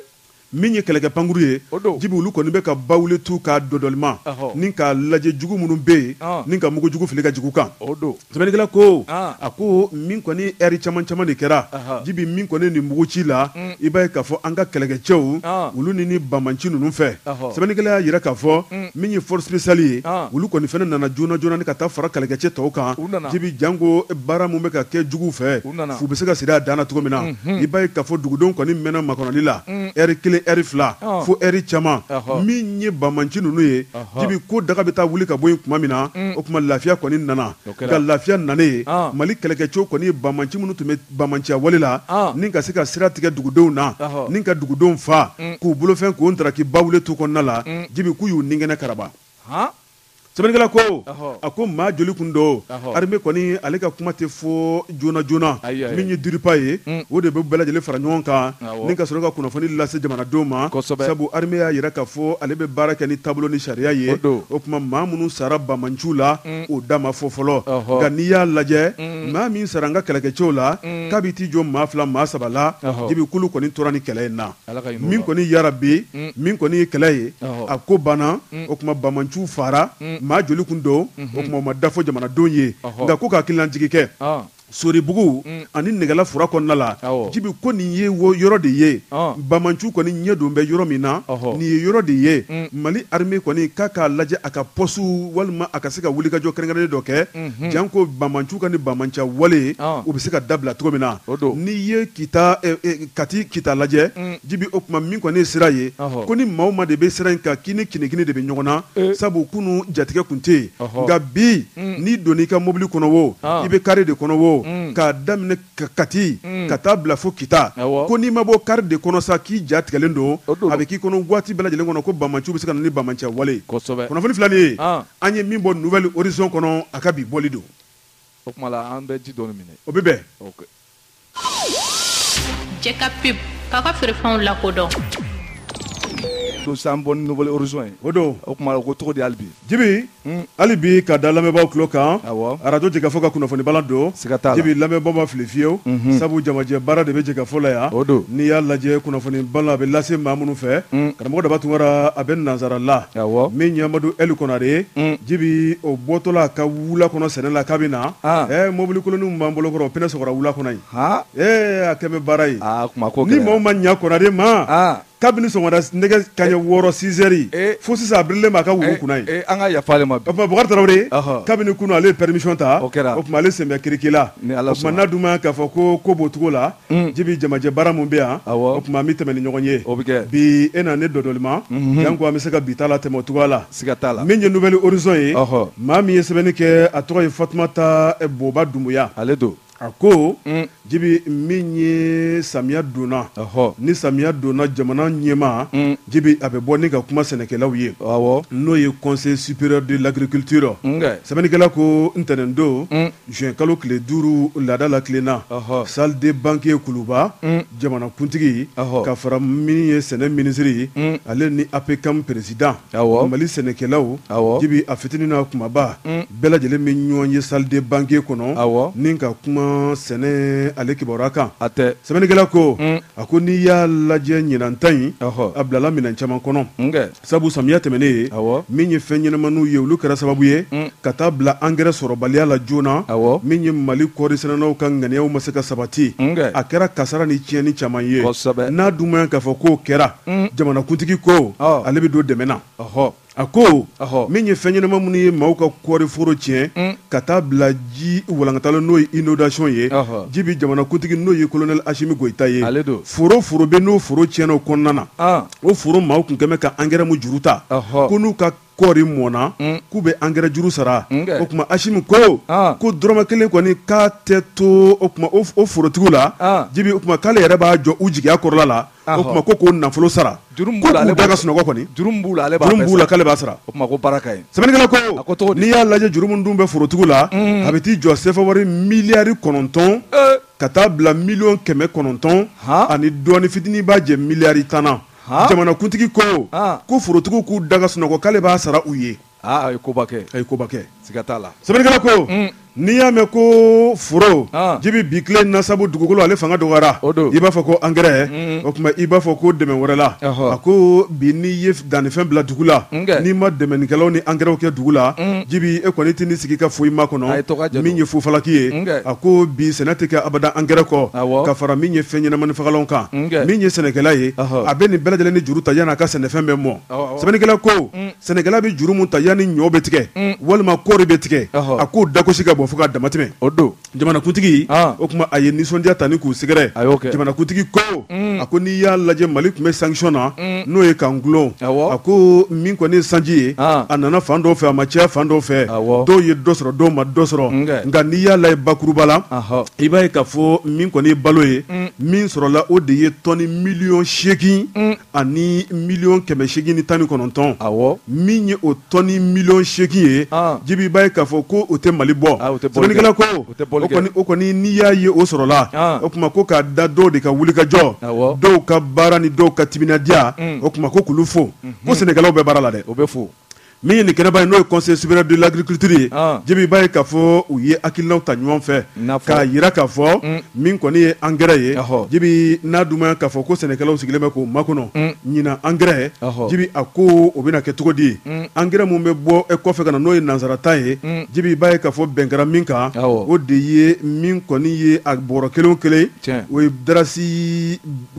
min ye kɛlɛkɛ pankuru ye jibi olu kɔni bɛ ka Bawule tu ka dɔdɔlima ni ka lajɛ jugu minnu bɛ yen ni ka mugu jugu fili ka jugu kan sɛbɛnnikɛla ko a ko min kɔni heure caman caman de kɛra jibi min kɔni nin mugu ci la i b'a ye k'a fɔ an ka kɛlɛkɛcɛw olu ni Bamanci ninnu fɛ sɛbɛnnikɛla y'a jira k'a fɔ min ye force spéciale ye olu kɔni fana nana joona joona ni ka taa fara kɛlɛkɛcɛ tɔw kan jibi jango baara min bɛ ka kɛ juguw fɛ fu bɛ se ka siri a dan na cogo min na i b'a ye k'a fɔ dugudenw kɔni mɛnna makɔnɔli la heure 1 heure 2 fo heure caman min ye Bamanci ninnu ye jibi ko daga bɛ taa wuli ka bɔ yen tuma min na o tuma lafiya kɔni nana ka lafiya nanen Mali kɛlɛkɛcɛw kɔni ye Bamanci minnu tun bɛ Bamanciya wale la ni ka se ka sira tigɛ dugudenw na ni ka dugudenw fa k'u bolofɛn k'o ntaraki Bawule tu kɔnɔna la jibi k'u y'u ninkɛnɛ karaba sɛbɛnnikɛla ko a ko maa joli kun don armée kɔni ale ka kuma tɛ fɔ joona joona min ye diripa ye o de bɛ bɛɛ lajɛlen fara ɲɔgɔn kan ni ka sɔrɔ ka kunnafoni lase jamanadenw ma sabu armée y'a yira k'a fɔ ale bɛ baara kɛ ni taabolo ni sariya ye o tuma maa minnu sara Bamancu la o da ma fɔ fɔlɔ nka n'i y'a lajɛ maa min sara an ka kɛlɛkɛcɛw la k'a bɛ t'i jɔ maa 2 maa 3 la jibi kulu kɔni tora ni kɛlɛ in na min kɔni yarabi min kɔni ye kɛlɛ ye a ko banna o tuma Bamancu fara maa joli kun don o tuma ma dafɔ jamanadenw ye nka ko ka hakilinajigi kɛ Sorubugu ani nɛgɛla fura kɔnɔna la jibi ko nin ye yɔrɔ de ye Bamancu kɔni ɲɛ don bɛ yɔrɔ min na nin ye yɔrɔ de ye Mali armée kɔni k'a k'a lajɛ a ka poste walima a ka se ka wulikajɔ kɛrɛnkɛrɛnnen dɔ kɛ janko Bamancu ka ni Bamanciya wale u bɛ se ka dabila cogo min na n'i ye Kati kita lajɛ jibi o tuma min kɔni ye sira ye ko ni maa o maa de bɛ sira in kan kini kinikini de bɛ ɲɔgɔn na sabu kunu jatigɛ kun tɛ yen nka bi n'i donna i ka mobili kɔnɔ wo i bɛ kare de kɔnɔ wo k'a daminɛ Kati ka taa bila fo Kita ko n'i ma bɔ kari de kɔnɔ sa k'i ja tigɛlen don a bɛ k'i kɔnɔ waati bɛɛ lajɛlen kɔnɔ ko Bamancu bɛ se ka na ni Bamanciya wale kunnafoni filanin ye an ye min bɔ Nouvelle Horizon kɔnɔ a ka bi bɔli don o tuma la an bɛ ji dɔɔni minɛ o bɛ bɛn jɛ ka pub k'a ka feerefɛnw lakodɔn don san bɔ ni Nouvelle Horizon ye o don o tuma ko cogo di hali bi jibi hali bi ka da lamɛnbaaw tulo kan arajo Jɛkafɔ ka kunnafoni balan don jibi lamɛnbaaw ma fili fiyewu sabu jamajɛ baara de bɛ Jɛkafɔ la yan n'i y'a lajɛ kunnafoni balan a bɛ lase maa minnu fɛ karamɔgɔ Daba Tunkara a bɛ nansara la min ye Amadu Eli Konare jibi o bɔtɔla ka wula kɔnɔ sɛnɛ la k'a bɛ na mobili koloniw b'an bolo kɔrɔ o pneu sɔgɔra wula kɔnɔ yen a kɛ bɛ baara ye ni maaw ma ɲa Konare ma kabini sɔgɔmada nɛgɛ kaɲɛ 6 6 heures fo sisan a birilen b'a ka wulu kunna ye an ka yafa ale ma bi Bubakari Tarawele kabini kunu ale ye permission ta o tuma ale sen bɛ kiriki la o tuma n'a dun ma k'a fɔ ko b'o cogo la jibi jamajɛ baara mun bɛ yan o tuma an bɛ tɛmɛ ni ɲɔgɔn ye bi e na ne dɔdɔli ma janko an bɛ se ka bi ta la tɛmɛ o cogoya la siga t'a la min ye Nouvelle Horizon ye maa min ye sɛbɛnni kɛ a tɔgɔ ye Fatumata Boba Dunbuya ale don a ko jibi min ye samiya donna ni samiya donna jamana ɲɛma jibi a bɛ bɔ ni ka kuma sɛnɛkɛlaw ye n'o ye conseil supérieur de l'agriculture sɛbɛnnikɛla ko ntɛnɛn don juin kalo tile 5 laada la tilenna salle de banquier kuluba jamanakuntigi ka fara min ye sɛnɛ minisiri ale ni APCAM président mali sɛnɛkɛlaw jibi a fitinin n'a kumaba bɛɛ lajɛlen bɛ ɲɔgɔn ye salle de banquier kɔnɔ ni ka kuma sɛnɛ ale kibaruya kan sɛbɛnnikɛla ko a ko n'i y'a lajɛ ɲinanta in a bilala minɛn caman kɔnɔ sabu samiya tɛmɛnen min ye fɛn ɲɛnamaniw ye olu kɛra sababu ye ka taa bila angɛrɛ sɔrɔbaliya la joona min ye mali kɔɔri sɛnɛnaw ka ŋaniyaw ma se ka sabati a kɛra kasara ni tiɲɛni caman ye n'a dun ma k'a fɔ k'o kɛra jamanakuntigi ko ale bɛ don dɛmɛ na a ko min ye fɛn ɲɛnama minnu ye maaw ka kɔɔri foro tiɲɛ ka taa bila ji walankatala n'o ye inondation ye ji bi jamanakuntigi n'o ye colonel Asimi Goyita ye foro bɛ n'o foro tiɲɛna o kɔnɔna na o foro maaw kun kɛmɛ ka angɛrɛ mu juru ta ko n'u ka kɔɔri mɔna k'u bɛ angɛrɛ juru sara o tuma Asimi ko dɔrɔmɛ kelen kɔni k'a tɛ to o tuma o forotigiw la jibi o tuma k'ale yɛrɛ b'a jɔ u jigiya kɔrɔla la o tuma ko k'o nafolo sara ko k'u da ka sunɔgɔ kɔni juru b'u la k'ale b'a sara o tuma ko baara ka ɲi sɛbɛnnikɛla ko n'i y'a lajɛ juru min dun bɛ forotigiw la a bɛ t'i jɔ sefa wari miliyari 9 ka taa bila miliyɔn 900 ani dɔɔni fitinin b'a jɛ miliyari 10 jamanakuntigi ko forotigiw k'u da ka sunɔgɔ k'ale b'a sara u ye a ye koba kɛ siga t'a la sɛbɛnnikɛla ko n'i y'a mɛn ko foro jibi bi tile na sabu dugukolo ale fanga dɔgɔyara i b'a fɔ ko angɛrɛ o tuma i b'a fɔ ko dɛmɛ wɛrɛ la a ko bi n'i ye dannifɛn bila dugu la n'i ma dɛmɛnikɛlaw ni angɛrɛw kɛ dugu la jibi e kɔni tɛ n'i sigi ka foyi ma kɔnɔ min ye fufalaki ye a ko bi sɛnɛ tɛ kɛ abada angɛrɛ kɔ ka fara min ye fɛn ɲɛnamani fagalanw kan min ye sɛnɛkɛla ye a bɛ nin bɛɛ lajɛlen ni juru ta yan'a ka sɛnɛfɛn bɛ mɔ sɛbɛnnikɛla ko sɛnɛkɛla bɛ juru mun ta yanni ɲɔ bɛ tigɛ walima kɔɔri bɛ tigɛ a k'o dagosi ka bɔ fo ka damatɛmɛ o don jamanakuntigi o tuma a ye nisɔndiya ta ni k'u sɛgɛrɛ jamanakuntigi ko a ko n'i y'a lajɛ Mali tun bɛ sanction na n'o ye k'an gulon a ko min kɔni ye sanji ye a nana fan dɔw fɛ a ma caya fan dɔw fɛ dɔw ye dɔ sɔrɔ dɔw ma dɔ sɔrɔ nka n'i y'a lajɛ bakuruba la i b'a ye k'a fɔ min kɔni ye balo ye min sɔrɔla o de ye tɔni miliyɔn 8 ani miliyɔn 819 min ye o tɔni miliyɔn 8 ye jibi i b'a ye k'a fɔ ko o tɛ Mali bɔ sɛbɛnnikɛla ko o kɔni n'i y'a ye o sɔrɔla o tuma ko k'a da dɔw de ka wulikajɔ dɔw ka baara ni dɔw ka timinadiya o tuma ko k'olu fo ko sɛnɛkɛlaw bɛ baara la dɛ o bɛ fo min ye nin kɛnɛba ye n'o ye conseil supérieur de l'agriculture ye jibi i b'a ye k'a fɔ u ye hakilinaw ta ɲɔgɔn fɛ k'a jira k'a fɔ min kɔni ye angɛrɛ ye jibi n'a dun ma k'a fɔ ko sɛnɛkɛlaw sigilen bɛ k'o makɔnɔ ɲinan angɛrɛ jibi a ko o bɛna kɛ cogo di angɛrɛ mun bɛ bɔ kɔfɛ ka na n'o ye nansarata ye jibi i b'a ye k'a fɔ bɛn kɛra min kan o de ye min kɔni ye a bɔrɔ kelen o kelen o ye darasi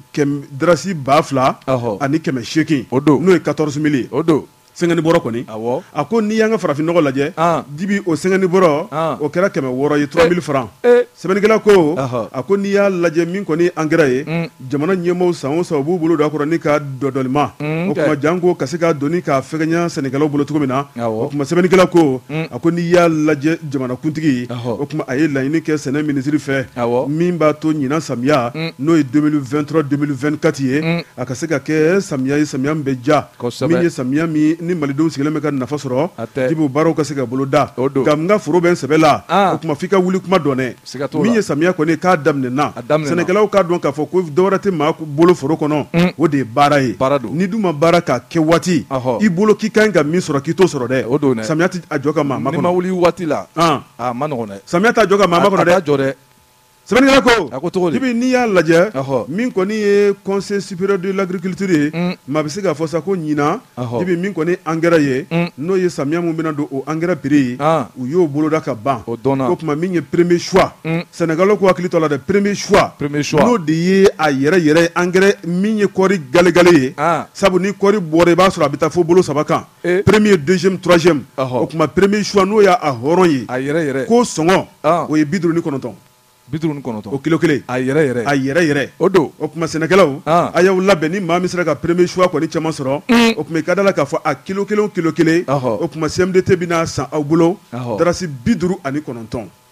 2,000 ani 800 n'o ye 14 000 o don sɛngɛni bɔrɔ kɔni a ko n'i y'an ka farafinnɔgɔ lajɛ jibi o sɛngɛni bɔrɔ o kɛra 600 ye 3000 francs sɛbɛnnikɛla ko a ko n'i y'a lajɛ min kɔni ye angɛrɛ ye jamana ɲɛmaaw san o san u b'u bolo don a kɔrɔ ni ka dɔdɔlima o tuma janko ka se ka doni k'a fɛgɛnya sɛnɛkɛlaw bolo cogo min na o tuma sɛbɛnnikɛla ko a ko n'i y'a lajɛ jamanakuntigi o tuma a ye laɲini kɛ sɛnɛ minisiri fɛ min b'a to ɲinan samiya n'o ye 2023-2024 ye a ka se ka kɛ samiya ye samiya min bɛ ja min ye samiya min ni malidenw sigilen bɛ ka nafa sɔrɔ jibi baaraw ka se ka bolo da nka n ka foro bɛ n sɛbɛ la o tuma f'i ka wuli kuma dɔn dɛ min ye samiya kɔni k'a daminɛna sɛnɛkɛlaw k'a dɔn k'a fɔ ko dɔwɛrɛ tɛ maa bolo foro kɔnɔ o de ye baara ye ni dun ma baara k'a kɛ waati i bolo k'i ka ɲi ka min sɔrɔ k'i t'o sɔrɔ dɛ samiya tɛ a jɔ ka maa makɔnɔ n'i ma wuli waati la a ma nɔgɔn dɛ samiya t'a jɔ ka maa makɔnɔ dɛ sɛbɛnnikɛla ko jibi n'i y'a lajɛ min kɔni ye conseil supérieur de l'agriculture ye maa bɛ se k'a fɔ sa ko ɲinan jibi min kɔni angɛrɛ ye n'o ye samiya mun bɛna don o angɛrɛ prix u y'o boloda ka ban o tuma min ye premier choix sɛnɛkɛlaw ko hakili to la dɛ premier choix n'o de ye a yɛrɛ yɛrɛ angɛrɛ min ye kɔɔri galegale ye sabu ni kɔɔri bɔra i b'a sɔrɔ a bɛ taa fo bolo 3 kan premier deuxième troisième o tuma premier choix n'o y'a hɔrɔn ye ko sɔngɔ o ye 59 o kilo kelen a yɛrɛ o don o tuma sɛnɛkɛlaw a y'aw labɛn ni maa min sera ka premier choix kɔni caman sɔrɔ o tuma i ka da la k'a fɔ a kilo kelen o tuma CMDT bɛna san aw bolo darasi 59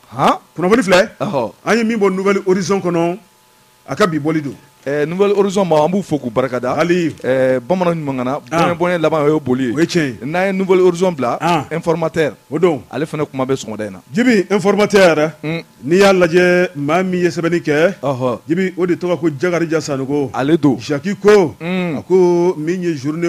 kunnafoni filɛ an ye min bɔ nouvelle horizon kɔnɔ a ka bi bɔli don. Nouvelle horizon ma an b'u fo k'u barikada hali bamanan ɲuman kana bɔnɛ laban o ye boli ye. O ye tiɲɛ ye. N'an ye nouvelle horizon bila informateur o don ale fana kuma bɛ sɔgɔmada in na. Jibi informateur n'i y'a lajɛ maa min ye sɛbɛnni kɛ Jibi o de tɔgɔ ko Jakarija Sanogo ale don Jaki ko a ko min ye journée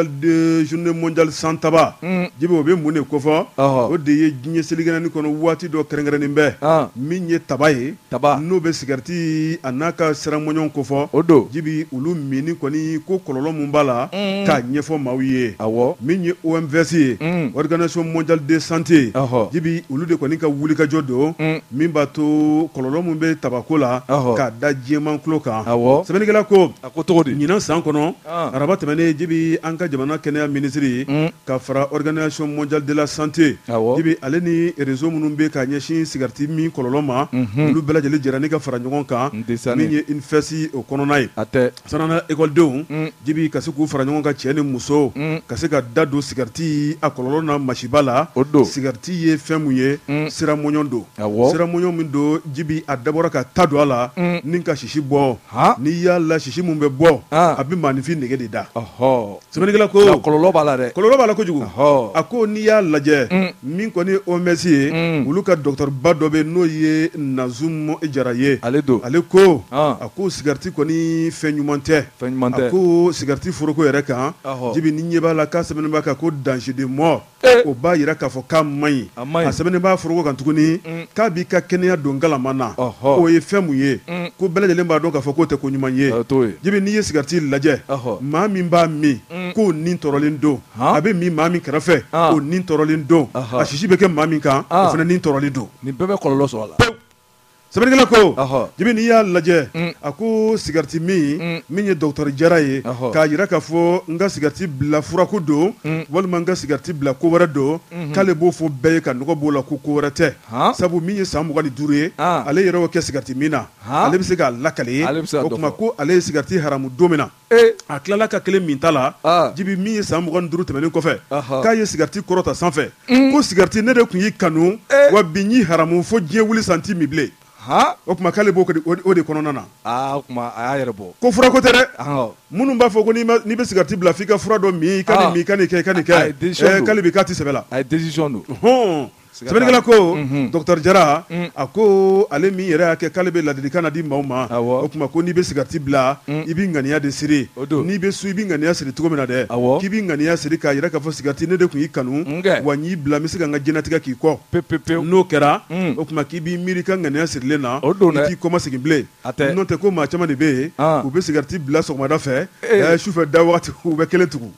mondiale sans tabac Jibi o bɛ mun de kofɔ o de ye diɲɛ selikɛnɛni kɔnɔ waati dɔ kɛrɛnkɛrɛnnen bɛ min ye taba ye n'o bɛ cigarette a n'a ka siramɔɲɔw kofɔ o don Jibi olu mini kɔni ko kɔlɔlɔ mun b'a la k'a ɲɛfɔ maaw ye min ye OMVS ye Organisation mondiale de santé Jibi olu de kɔni ka wulikajɔ don min b'a to kɔlɔlɔ mun bɛ tabako la k'a da diɲɛman tulo kan sɛbɛnnikɛla ko a ko cogo di ɲinan san kɔnɔ araba tɛmɛnen Jibi an ka jamana kɛnɛya minisiri ka fara Organisation mondiale de la santé Jibi ale ni réseau minnu bɛ ka ɲɛsin cigarette min kɔlɔlɔ ma olu bɛɛ lajɛlen jɛra ni ka fara ɲɔgɔn kan min ye INFES o kɔnɔna ye sanana écoledenw Jibi ka se k'u fara ɲɔgɔn kan cɛ ni muso ka se ka da don cigarette a kɔlɔlɔ na masiba la cigarette ye fɛn mun ye siramɔɲɔ don siramɔɲɔ min don Jibi a dabɔra ka ta don a la ni ka sisi bɔ n'i y'a la sisi mun bɛ bɔ a bɛ maanifin nege de da sɛbɛnnikɛla ko kɔlɔlɔ b'a la dɛ kɔlɔlɔ b'a la kojugu a ko n'i y'a lajɛ min kɔni OMS ye olu ka docteur ba dɔ bɛ n'o ye Nazum Jara ye ale ko a ko cigarette kɔni fɛn ɲuman tɛ a ko cigarette foroko yɛrɛ kan Jibi ni ɲɛ b'a la k'a sɛbɛnnen b'a kan ko danger de mort o b'a jira k'a fɔ k'a man ɲi a sɛbɛnnen b'a foroko kan tuguni k'a b'i ka kɛnɛya don galama na o ye fɛn mun ye ko bɛɛ lajɛlen b'a dɔn k'a fɔ k'o tɛ ko ɲuman ye Jibi n'i ye cigarette lajɛ maa min b'a min k'o nin tɔɔrɔlen don a bɛ min maa min kɛrɛfɛ k'o nin tɔɔrɔlen don a sisi bɛ kɛ maa min kan o fana nin tɔɔrɔlen don nin bɛɛ bɛ kɔlɔlɔ sɔrɔ a la sɛbɛnnikɛla ko Jibi n'i y'a lajɛ a ko cigarette min ye docteur Jara ye k'a jira k'a fɔ n ka cigarette bila furako don walima n ka cigarette bila ko wɛrɛ don k'ale b'o fɔ bɛɛ ye ka nɔgɔ b'o la ko wɛrɛ tɛ sabu min ye san 25 ye ale yɛrɛ y'o kɛ cigarette min na ale bɛ se k'a lakale o tuma ko ale ye cigarette haramu don min na a tilala ka kelen min ta la Jibi min ye san 25 tɛmɛnen kɔfɛ k'a ye cigarette kɔrɔta sanfɛ ko cigarette ne de tun y'i kanu wa bi n y'i haramu fo diɲɛ wuli santi mi bilen o tuma k'ale b'o o de kɔnɔna na o tuma a y'a yɛrɛ bɔ ko furako tɛ dɛ minnu b'a fɔ ko n'i bɛ cigarette bila f'i ka fura dɔ min i ka nin min i ka nin kɛ i ka nin kɛ k'ale bi k'a tɛ sɛbɛ la a ye décision don sɛbɛnnikɛla ko docteur Jara a ko ale min yɛrɛ y'a kɛ k'ale bɛ ladilikan na di maaw ma o tuma ko n'i bɛ cigarette bila i bɛ ŋaniya de siri n'i bɛ su i bɛ ŋaniya siri cogo min na dɛ k'i bɛ ŋaniya siri k'a jira k'a fɔ cigarette ne de tun y'i kanu wa n y'i bila n bɛ se ka n ka diɲɛlatigɛ k'i kɔ n'o kɛra o tuma k'i b'i miiri ka ŋaniya sirilen na i k'i kɔma segin bilen n'o tɛ ko maa caman de bɛ yen u bɛ cigarette bila sɔgɔmada fɛ sufɛ da wagati u bɛ kelen tugu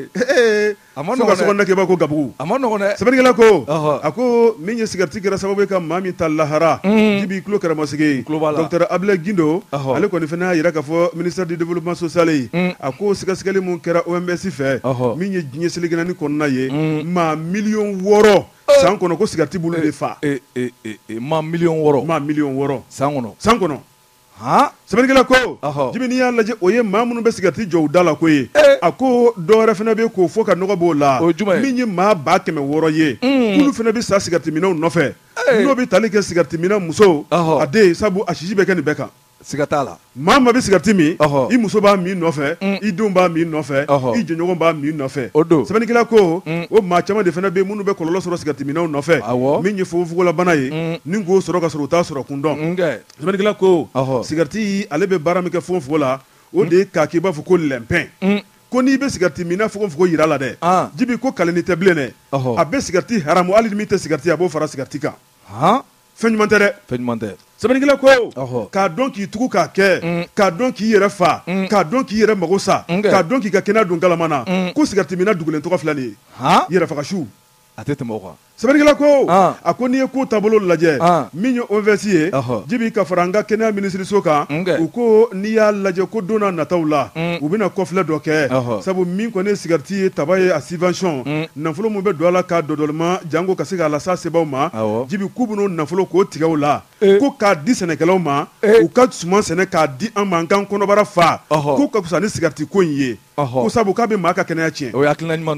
fo ka sɔgɔmada kɛ i b'a ko gabugu sɛbɛnnikɛla ko a ko min ye cigarette kɛra sababu ye ka maa min ta lahara Jibi tulo kɛramasigi docteur Ablaye Gindo ale kɔni fana y'a jira k'a fɔ ministère du développement social a ko sɛgɛsɛgɛli mun kɛra OMS fɛ min ye diɲɛ selikɛnɛni kɔnɔna ye maa 6,000,000 san kɔnɔ ko cigarette bulu de fa maa 6,000,000 san kɔnɔ sɛbɛnnikɛla ko Jibi n'i y'a lajɛ o ye maa minnu bɛ cigarette jɔ u da la ko ye a ko dɔ wɛrɛ fana bɛ k'o fɔ ka nɔgɔ b'o la min ye maa 100,000 ye k'olu fana bɛ sa cigarette minɛw nɔfɛ n'o bɛ tali kɛ cigarette minɛ muso a den sabu a sisi bɛ kɛ nin bɛɛ kan siga t'a la maa ma bɛ cigarette min i muso b'a min nɔfɛ i denw b'a min nɔfɛ i jɛɲɔgɔn b'a min nɔfɛ sɛbɛnnikɛla ko o maa caman de fana bɛ minnu bɛ kɔlɔlɔ sɔrɔ cigarette minɛw nɔfɛ min ye fogofogolabana ye ni k'o sɔrɔ ka sɔrɔ u t'a sɔrɔ kun dɔn sɛbɛnnikɛla ko cigarette ale bɛ baara min kɛ fogofogo la o de ye k'a k'i b'a fɔ ko lɛnpɛn ko n'i bɛ cigarette min na fogofogo yira la dɛ Jibi ko kaleni tɛ bilen dɛ a bɛ cigarette haramu hali ni min tɛ cigarette a b'o fara cigarette kan fɛn ɲuman tɛ dɛ sɛbɛnnikɛla ko k'a dɔn k'i tugu k'a kɛ k'a dɔn k'i yɛrɛ fa k'a dɔn k'i yɛrɛ mago sa k'a dɔn k'i ka kɛnɛya don galama na ko cigarette minna dugulen tɔgɔ filɛ nin ye yɛrɛ faga su a tɛ tɛmɛ o kan sɛbɛnnikɛla ko a ko n'i ye ko taabolo lajɛ min ye OMVS ye Jibi ka fara an ka kɛnɛya minisiriso kan u ko n'i y'a lajɛ ko don n'a nataw la u bɛna kɔfilɛ dɔ kɛ sabu min kɔni ye cigarette ye taba ye a subvention nafolo min bɛ don a la k'a dɔdɔlima janko ka se k'a lasa sebaaw ma Jibi k'u bɛn'o nafolo k'o tigɛ o la ko k'a di sɛnɛkɛlaw ma u ka suman sɛnɛ k'a di an ma an k'an kɔnɔbara fa k'o ka fisa ni cigarette ko in ye ko sabu k'a bɛ maa ka kɛnɛya tiɲɛ o ye hakilina ɲuman dɔ ye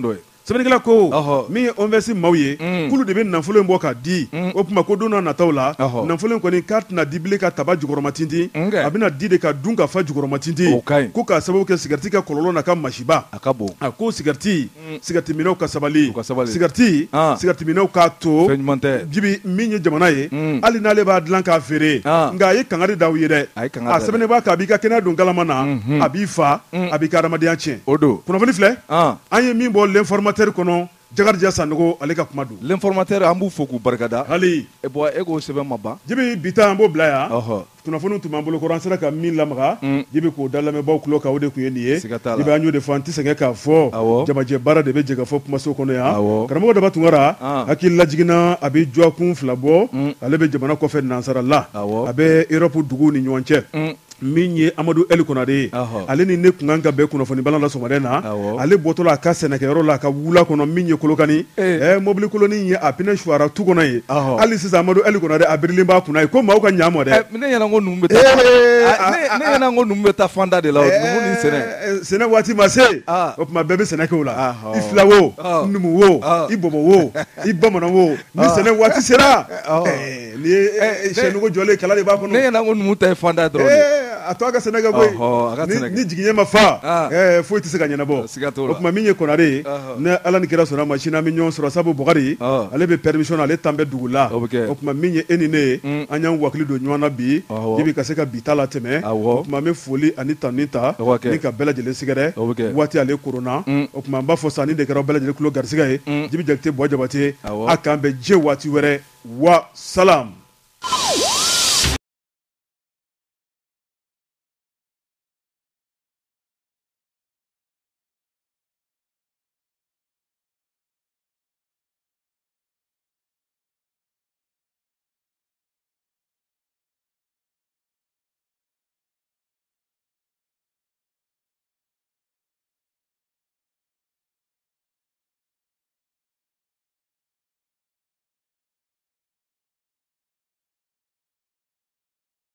sɛbɛnnikɛla ko min ye OMVS maaw ye k'olu de bɛ nafolo in bɔ ka di o tuma ko don n'a nataw la nafolo in kɔni k'a tɛna di bilen ka taba jukɔrɔma tintin a bɛna di de ka dun ka fa jukɔrɔma tintin ko k'a sababu kɛ cigarette ka kɔlɔlɔ n'a ka masiba a ko cigarette minɛw ka sabali cigarette minɛw k'a to jibi min ye jamana ye hali n'ale b'a dilan k'a feere nka a ye kangari d'aw ye dɛ a sɛbɛnnen b'a kan a b'i ka kɛnɛya don galama na a b'i fa a b'i ka adamadenya tiɲɛ o don kunnafoni filɛ an ye min bɔ l'informateur kɔnɔ Jakarija Sanogo ale ka kuma don l'informateur an b'u fo k'u barikada hali e k'o sɛbɛn ma ban jibi bi ta an b'o bila yan kunnafoniw tun b'an bolo kɔrɔ an sera ka min lamaga jibi k'o da lamɛnbaaw tulo kan o de tun ye nin ye jibi an y'o de fɔ an tɛ sɛgɛn k'a fɔ jamajɛ baara de bɛ jɛ ka fɔ kumaso kɔnɔ yan karamɔgɔ Daba Tunkara hakili lajiginna a bɛ jɔkun 2 bɔ ale bɛ jamana kɔfɛ nansara la a bɛ Europe duguw ni ɲɔgɔn cɛ min ye Amadu Eli Konare ye ale ni ne kun kan ka bɛn kunnafoni balan la sɔgɔmada na ale bɔtɔ la a ka sɛnɛkɛyɔrɔ la a ka wula kɔnɔ min ye Kolokani mobili koloni ye a pinɛ suwara tu kɔnɔ ye hali sisan Amadu Eli Konare a birilen b'a kunna ye ko maaw ka ɲamɔ dɛ ne ɲɛna ko numu bɛ taa fanda de la numu ni sɛnɛ waati ma se o tuma bɛɛ bɛ sɛnɛ kɛ o la i fila wo numu wo i bɔbɔ wo i bamanan wo ni sɛnɛ waati sera ni ye sɛnugu jɔlen kala de b'a kɔnɔ ne ɲɛna ko numu ta ye fanda dɔrɔn a to a ka sɛnɛ kɛ koyi ni jigiɲɛ ma fa foyi tɛ se ka ɲɛnabɔ o tuma min ye Konare ye ne Ala ni kira sɔnna ma sini an bɛ ɲɔgɔn sɔrɔ sabu Bɔkari ale bɛ permission na ale tan bɛ dugu la o tuma min ye e ni ne ye an y'an wakili don ɲɔgɔn na bi jibi ka se ka bi ta la tɛmɛ o tuma an bɛ foli ani tani ta ni ka bɛɛ lajɛlen sɛgɛrɛ waati ale koronna o tuma an b'a fɔ sanni de kɛra bɛɛ lajɛlen tulo garisɛgɛ ye Jibi Jakite Buwa Jabate a k'an bɛn diɲɛ waati wɛrɛ wa salam.